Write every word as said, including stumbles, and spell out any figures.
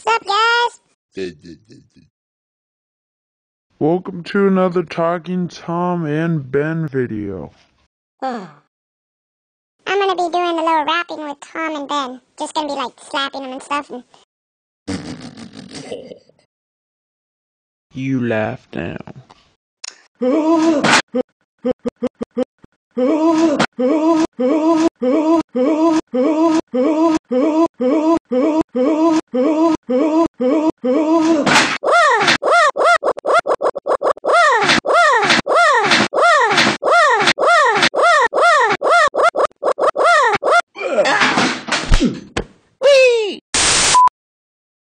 Sup, guys? Welcome to another Talking Tom and Ben video. I'm gonna be doing a little rapping with Tom and Ben. Just gonna be like slapping them and stuff. And... You laugh now.